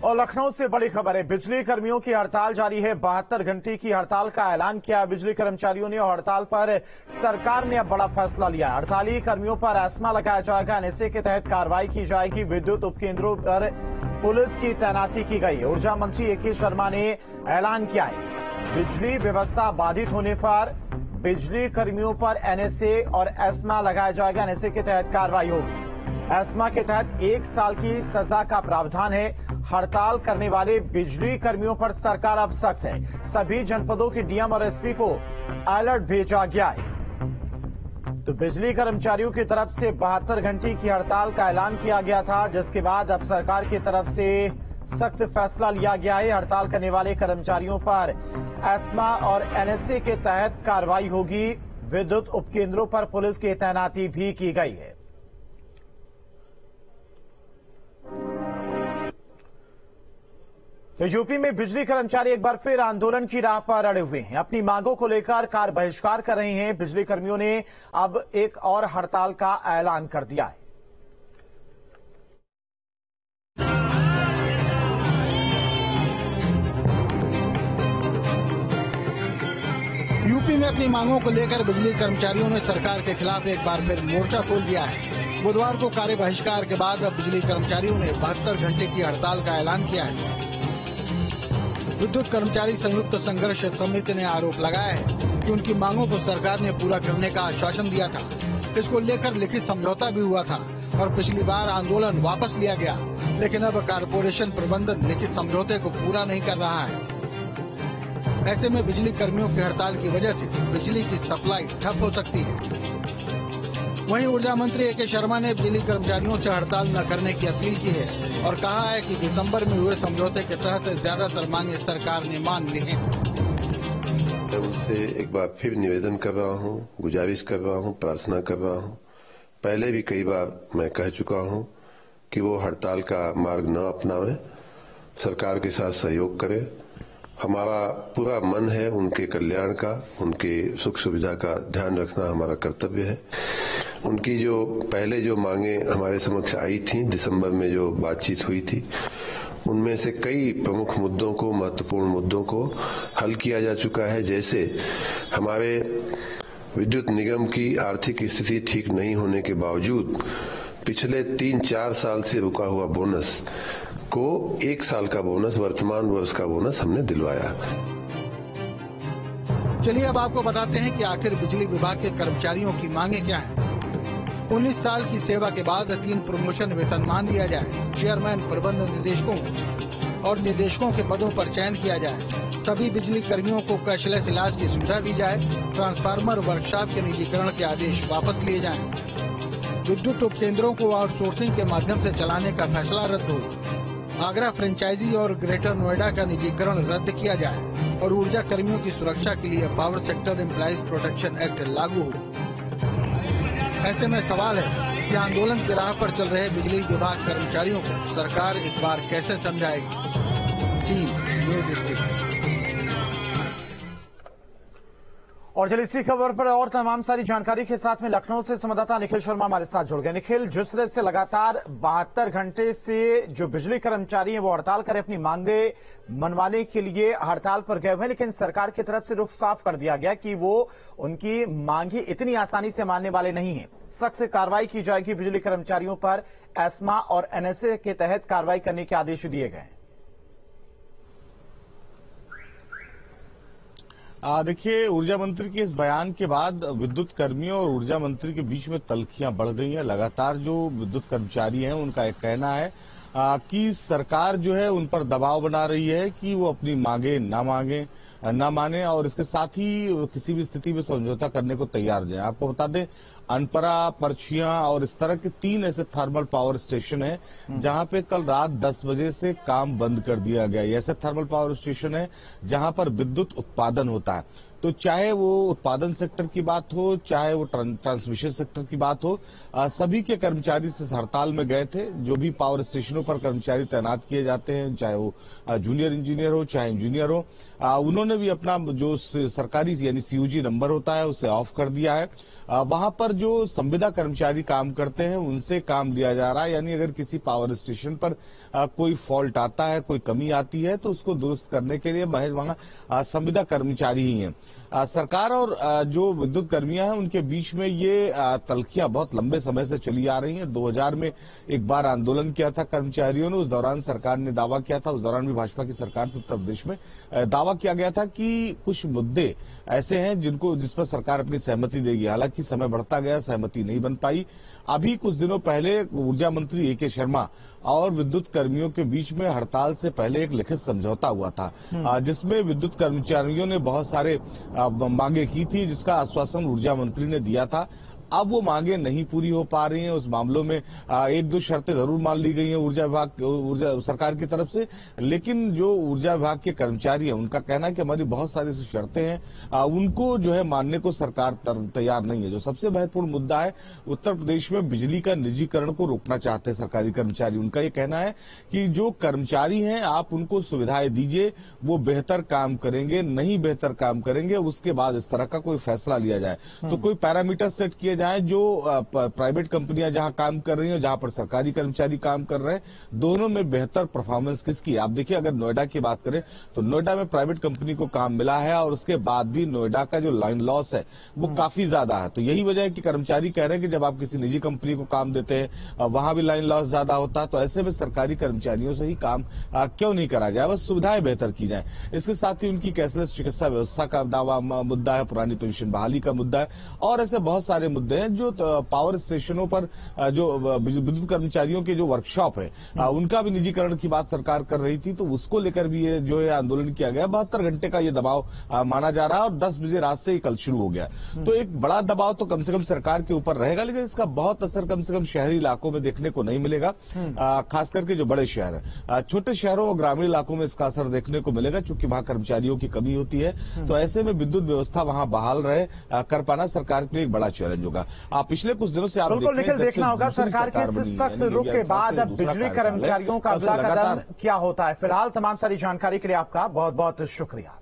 और लखनऊ से बड़ी खबर है। बिजली कर्मियों की हड़ताल जारी है। 72 घंटे की हड़ताल का ऐलान किया बिजली कर्मचारियों ने और हड़ताल पर सरकार ने अब बड़ा फैसला लिया। हड़ताली कर्मियों पर एस्मा लगाया जाएगा। एनएसए के तहत कार्रवाई की जाएगी। विद्युत उपकेंद्रों पर पुलिस की तैनाती की गई। ऊर्जा मंत्री ए.के. शर्मा ने ऐलान किया है बिजली व्यवस्था बाधित होने पर बिजली कर्मियों पर एनएसए और एस्मा लगाया जाएगा। एनएसए के तहत कार्रवाई होगी। एस्मा के तहत 1 साल की सजा का प्रावधान है। हड़ताल करने वाले बिजली कर्मियों पर सरकार अब सख्त है। सभी जनपदों के डीएम और एसपी को अलर्ट भेजा गया है। तो बिजली कर्मचारियों की तरफ से 72 घंटे की हड़ताल का ऐलान किया गया था, जिसके बाद अब सरकार की तरफ से सख्त फैसला लिया गया है। हड़ताल करने वाले कर्मचारियों पर एस्मा और एनएसए के तहत कार्रवाई होगी। विद्युत उपकेंद्रों पर पुलिस की तैनाती भी की गई है। तो यूपी में बिजली कर्मचारी एक बार फिर आंदोलन की राह पर अड़े हुए हैं। अपनी मांगों को लेकर कार बहिष्कार कर रहे हैं। बिजली कर्मियों ने अब एक और हड़ताल का ऐलान कर दिया है। यूपी में अपनी मांगों को लेकर बिजली कर्मचारियों ने सरकार के खिलाफ एक बार फिर मोर्चा खोल दिया है। बुधवार को कार्य बहिष्कार के बाद अब बिजली कर्मचारियों ने 72 घंटे की हड़ताल का ऐलान किया है। विद्युत कर्मचारी संयुक्त संघर्ष समिति ने आरोप लगाया है कि उनकी मांगों को सरकार ने पूरा करने का आश्वासन दिया था। इसको लेकर लिखित समझौता भी हुआ था और पिछली बार आंदोलन वापस लिया गया, लेकिन अब कारपोरेशन प्रबंधन लिखित समझौते को पूरा नहीं कर रहा है। ऐसे में बिजली कर्मियों की हड़ताल की वजह से बिजली की सप्लाई ठप हो सकती है। वहीं ऊर्जा मंत्री ए.के. शर्मा ने बिजली कर्मचारियों से हड़ताल न करने की अपील की है और कहा है कि दिसंबर में हुए समझौते के तहत ज्यादातर मांगे सरकार ने मान ली हैं। मैं उनसे एक बार फिर निवेदन कर रहा हूँ, गुजारिश कर रहा हूँ, प्रार्थना कर रहा हूँ। पहले भी कई बार मैं कह चुका हूँ कि वो हड़ताल का मार्ग न अपनावें, सरकार के साथ सहयोग करें। हमारा पूरा मन है उनके कल्याण का, उनके सुख सुविधा का ध्यान रखना हमारा कर्तव्य है। उनकी जो पहले जो मांगे हमारे समक्ष आई थी, दिसंबर में जो बातचीत हुई थी, उनमें से कई प्रमुख मुद्दों को, महत्वपूर्ण मुद्दों को हल किया जा चुका है। जैसे हमारे विद्युत निगम की आर्थिक स्थिति ठीक नहीं होने के बावजूद पिछले 3-4 साल से रुका हुआ बोनस को 1 साल का बोनस, वर्तमान वर्ष का बोनस हमने दिलवाया। चलिए अब आपको बताते हैं कि आखिर बिजली विभाग के कर्मचारियों की मांगे क्या हैं। 19 साल की सेवा के बाद 3 प्रमोशन वेतनमान दिया जाए। चेयरमैन, प्रबंध निदेशकों और निदेशकों के पदों पर चयन किया जाए। सभी बिजली कर्मियों को कैशलेस इलाज की सुविधा दी जाए। ट्रांसफार्मर वर्कशॉप के निजीकरण के आदेश वापस लिए जाएं। विद्युत उपकेंद्रों को आउटसोर्सिंग के माध्यम से चलाने का फैसला रद्द हो। आगरा फ्रेंचाइजी और ग्रेटर नोएडा का निजीकरण रद्द किया जाए और ऊर्जा कर्मियों की सुरक्षा के लिए power sector employees protection act लागू हो। ऐसे में सवाल है कि आंदोलन की राह पर चल रहे बिजली विभाग कर्मचारियों को सरकार इस बार कैसे समझाएगी। Team news station. और चलिए इसी खबर पर और तमाम सारी जानकारी के साथ में लखनऊ से संवाददाता निखिल शर्मा हमारे साथ जुड़ गए। निखिल, जिस तरह से लगातार 72 घंटे से जो बिजली कर्मचारी हैं वो हड़ताल करें, अपनी मांगे मनवाने के लिए हड़ताल पर गए हुए हैं, लेकिन सरकार की तरफ से रुख साफ कर दिया गया कि वो उनकी मांगे इतनी आसानी से मानने वाले नहीं है। सख्त कार्रवाई की जाएगी बिजली कर्मचारियों पर। एस्मा और एनएसए के तहत कार्रवाई करने के आदेश दिए गए हैं। देखिए, ऊर्जा मंत्री के इस बयान के बाद विद्युत कर्मियों और ऊर्जा मंत्री के बीच में तल्खियां बढ़ गई हैं। लगातार जो विद्युत कर्मचारी हैं उनका एक कहना है कि सरकार जो है उन पर दबाव बना रही है कि वो अपनी मांगे ना माने और इसके साथ ही किसी भी स्थिति में समझौता करने को तैयार हो जाए। आपको बता दें, अनपरा, परछियां और इस तरह के 3 ऐसे थर्मल पावर स्टेशन हैं जहां पे कल रात 10 बजे से काम बंद कर दिया गया। ऐसे थर्मल पावर स्टेशन है जहां पर विद्युत उत्पादन होता है। तो चाहे वो उत्पादन सेक्टर की बात हो, चाहे वो ट्रांसमिशन सेक्टर की बात हो, सभी के कर्मचारी इस हड़ताल में गए थे। जो भी पावर स्टेशनों पर कर्मचारी तैनात किए जाते हैं, चाहे वो जूनियर इंजीनियर हो चाहे इंजीनियर हो, उन्होंने भी अपना जो सरकारी यानी सीयूजी नंबर होता है उसे ऑफ कर दिया है। वहां पर जो संविदा कर्मचारी काम करते हैं उनसे काम लिया जा रहा है, यानी अगर किसी पावर स्टेशन पर कोई फॉल्ट आता है, कोई कमी आती है, तो उसको दुरुस्त करने के लिए महज वहां संविदा कर्मचारी ही हैं। सरकार और जो विद्युत कर्मियां हैं उनके बीच में ये तल्खियां बहुत लंबे समय से चली आ रही हैं। 2000 में एक बार आंदोलन किया था कर्मचारियों ने, उस दौरान सरकार ने दावा किया था, उस दौरान भी भाजपा की सरकार थी उत्तर प्रदेश में, दावा किया गया था कि कुछ मुद्दे ऐसे हैं जिस पर सरकार अपनी सहमति देगी। हालांकि समय बढ़ता गया, सहमति नहीं बन पाई। अभी कुछ दिनों पहले ऊर्जा मंत्री ए.के. शर्मा और विद्युत कर्मियों के बीच में हड़ताल से पहले एक लिखित समझौता हुआ था, जिसमें विद्युत कर्मचारियों ने बहुत सारे मांगे की थी, जिसका आश्वासन ऊर्जा मंत्री ने दिया था। अब वो मांगे नहीं पूरी हो पा रही हैं। उस मामलों में एक दो शर्तें जरूर मान ली गई हैं ऊर्जा सरकार की तरफ से, लेकिन जो ऊर्जा विभाग के कर्मचारी हैं उनका कहना है कि हमारी बहुत सारी शर्तें हैं, उनको जो है मानने को सरकार तैयार नहीं है। जो सबसे महत्वपूर्ण मुद्दा है, उत्तर प्रदेश में बिजली का निजीकरण को रोकना चाहते हैं सरकारी कर्मचारी। उनका ये कहना है कि जो कर्मचारी हैं आप उनको सुविधाएं दीजिए, वो बेहतर काम करेंगे, नहीं बेहतर काम करेंगे उसके बाद इस तरह का कोई फैसला लिया जाए। तो कोई पैरामीटर सेट किए जाए जो प्राइवेट कंपनियां जहां काम कर रही हैं, जहां पर सरकारी कर्मचारी काम कर रहे हैं, दोनों में बेहतर परफॉर्मेंस किसकी। आप देखिए, अगर नोएडा की बात करें तो नोएडा में प्राइवेट कंपनी को काम मिला है और उसके बाद भी नोएडा का जो लाइन लॉस है वो काफी ज्यादा है। तो यही वजह है कि कर्मचारी कह रहे हैं कि जब आप किसी निजी कंपनी को काम देते हैं वहां भी लाइन लॉस ज्यादा होता है, तो ऐसे में सरकारी कर्मचारियों से ही काम क्यों नहीं करा जाए, बस सुविधाएं बेहतर की जाए। इसके साथ ही उनकी कैशलेस चिकित्सा व्यवस्था का दावा मुद्दा है, पुरानी पेंशन बहाली का मुद्दा है, और ऐसे बहुत सारे मुद्दे हैं जो पावर स्टेशनों पर जो विद्युत कर्मचारियों के जो वर्कशॉप है उनका भी निजीकरण की बात सरकार कर रही थी, तो उसको लेकर भी ये जो है आंदोलन किया गया। 72 घंटे का ये दबाव माना जा रहा है और 10 बजे रात से ही कल शुरू हो गया। तो एक बड़ा दबाव तो कम से कम सरकार के ऊपर रहेगा, लेकिन इसका बहुत असर कम से कम शहरी इलाकों में देखने को नहीं मिलेगा, खास करके जो बड़े शहर है। छोटे शहरों और ग्रामीण इलाकों में इसका असर देखने को मिलेगा, चूंकि वहां कर्मचारियों की कमी होती है। तो ऐसे में विद्युत व्यवस्था वहां बहाल रहे कर पाना सरकार के लिए एक बड़ा चैलेंज होगा। पिछले कुछ दिनों से आप बिल्कुल निखिल, देखना होगा सरकार के सख्त रुख के बाद अब बिजली कर्मचारियों का अगला कदम क्या होता है। फिलहाल तमाम सारी जानकारी के लिए आपका बहुत बहुत शुक्रिया।